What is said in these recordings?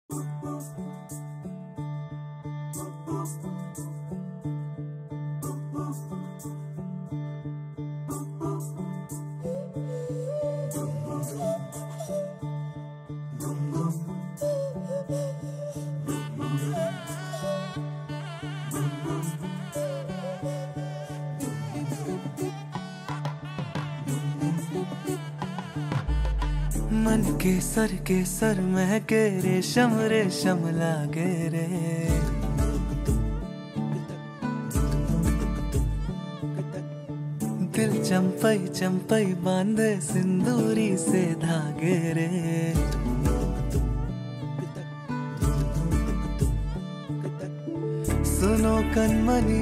मन के सर महके रेशम रेशम लागे रे। दिल चंपई चंपई बांधे सिंदूरी से धागे रे। सुनो कनमनी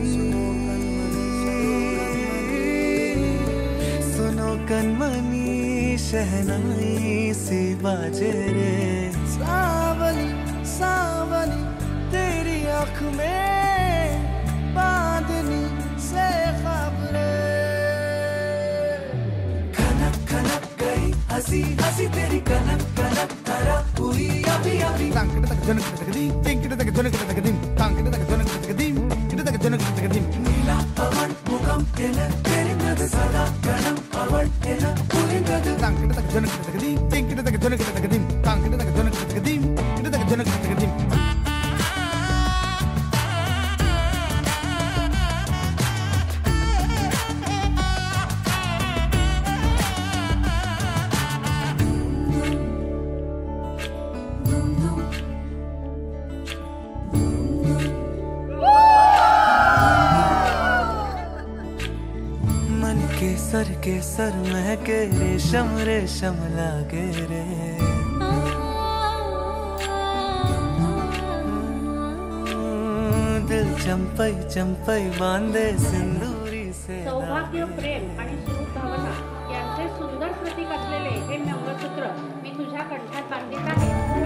सुनो कनमनी शहनाई सी बाजे रे। सावनी सावनी तेरी आँख में बांधनी से ख्वाब रे। खनक खनक गई हंसी हंसी तेरी कनक कनक धरा हुई अभी अभी। नीला पवन मुखम तेरी मद सदा गणम अवड़ के सर महके रेशम रेशम लागे रे। दिल चंपई चंपई बांधे सिंदूरी से। सौभाग्य प्रेम आणि भावना यांचे सुंदर प्रतीक असलेले हे मंगळसूत्र मी तुझ्या कंठात बांधित आहे।